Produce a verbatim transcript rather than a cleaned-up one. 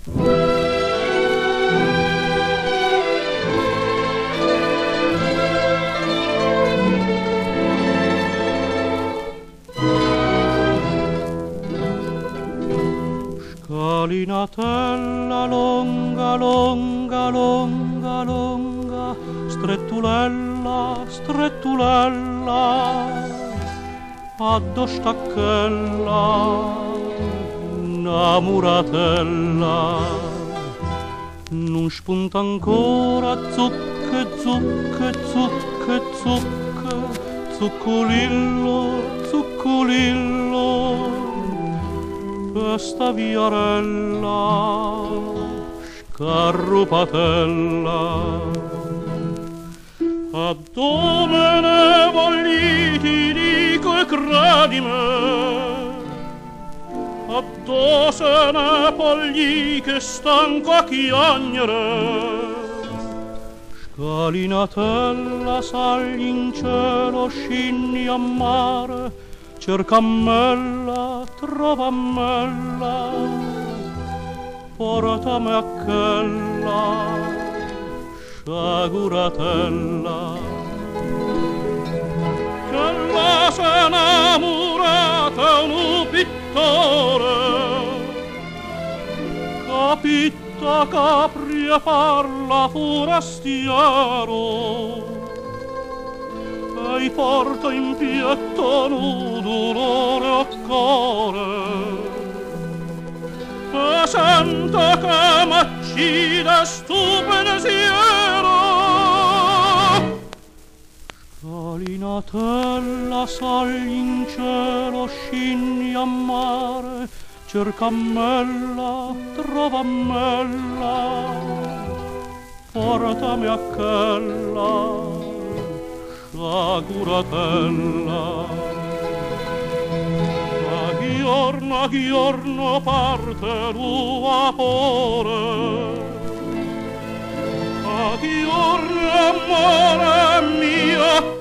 Scalinatella longa, longa, longa, longa, strettulella, strettulella, addo stacchella, una muratella, non spunta ancora zucche, zucche, zucche, zucche, zuccolillo, zuccolillo. Questa viarella scarrupatella a dove ne vogli ti dico e credimi a dove se ne pogli che stanco a chiagnere scalinatella sali in cielo scinni a mare cercammella, trovammella, portami a quella sciaguratella. Quella s'è innamorata un pittore, capitta capri e parla forastiero, e porta in pietto un dolore a cuore e sento che m'accide stu pensiero scalinatella sali in cielo scinni a mare cercammella trovammella portami a quella sciaguratella. A giorno a giorno parte il vapore, a giorno amore mio